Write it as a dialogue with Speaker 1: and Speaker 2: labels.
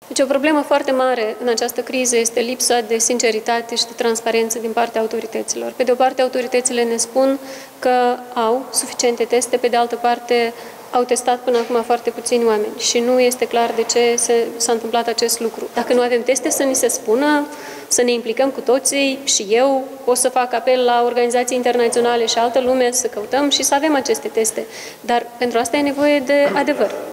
Speaker 1: Deci o problemă foarte mare în această criză este lipsa de sinceritate și de transparență din partea autorităților. Pe de o parte, autoritățile ne spun că au suficiente teste, pe de altă parte au testat până acum foarte puțini oameni și nu este clar de ce s-a întâmplat acest lucru. Dacă nu avem teste, să ni se spună, să ne implicăm cu toții și eu o să fac apel la organizații internaționale și altă lume să căutăm și să avem aceste teste. Dar pentru asta e nevoie de adevăr.